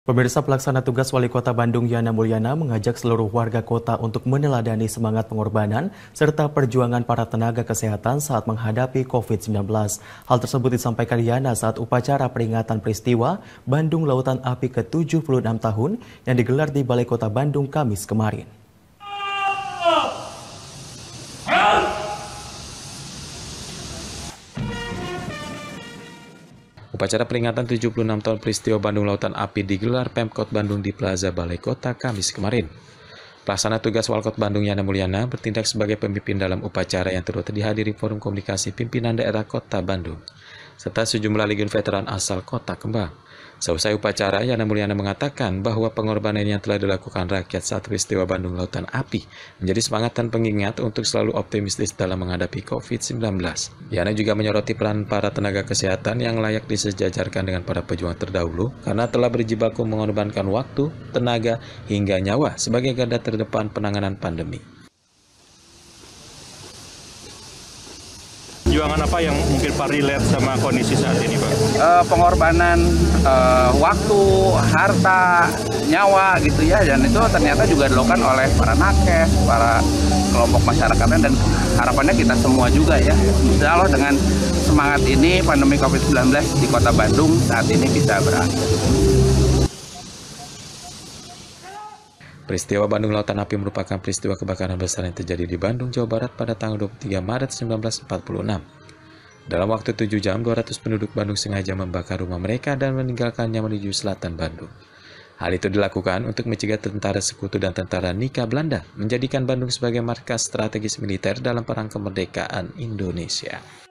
Pemirsa, pelaksana tugas Wali Kota Bandung Yana Mulyana mengajak seluruh warga kota untuk meneladani semangat pengorbanan serta perjuangan para tenaga kesehatan saat menghadapi COVID-19. Hal tersebut disampaikan Yana saat upacara peringatan peristiwa Bandung Lautan Api ke-76 tahun yang digelar di Balai Kota Bandung Kamis kemarin. Upacara peringatan 76 tahun peristiwa Bandung Lautan Api digelar Pemkot Bandung di Plaza Balai Kota Kamis kemarin. Pelaksana tugas Walkot Bandung Yana Mulyana bertindak sebagai pemimpin dalam upacara yang turut dihadiri Forum Komunikasi Pimpinan Daerah Kota Bandung, serta sejumlah legiun veteran asal Kota Kembang. Seusai upacara, Yana Mulyana mengatakan bahwa pengorbanan yang telah dilakukan rakyat saat peristiwa Bandung Lautan Api menjadi semangat dan pengingat untuk selalu optimistis dalam menghadapi COVID-19. Yana juga menyoroti peran para tenaga kesehatan yang layak disejajarkan dengan para pejuang terdahulu karena telah berjibaku mengorbankan waktu, tenaga, hingga nyawa sebagai garda terdepan penanganan pandemi. Perjuangan apa yang mungkin Pak relate sama kondisi saat ini, Pak? Pengorbanan waktu, harta, nyawa gitu ya, dan itu ternyata juga dilakukan oleh para nakes, para kelompok masyarakatnya, dan harapannya kita semua juga ya. Insya Allah dengan semangat ini pandemi COVID-19 di Kota Bandung saat ini bisa berakhir. Peristiwa Bandung Lautan Api merupakan peristiwa kebakaran besar yang terjadi di Bandung, Jawa Barat pada tanggal 23 Maret 1946. Dalam waktu 7 jam, 200 penduduk Bandung sengaja membakar rumah mereka dan meninggalkannya menuju selatan Bandung. Hal itu dilakukan untuk mencegah tentara sekutu dan tentara Nika Belanda menjadikan Bandung sebagai markas strategis militer dalam perang kemerdekaan Indonesia.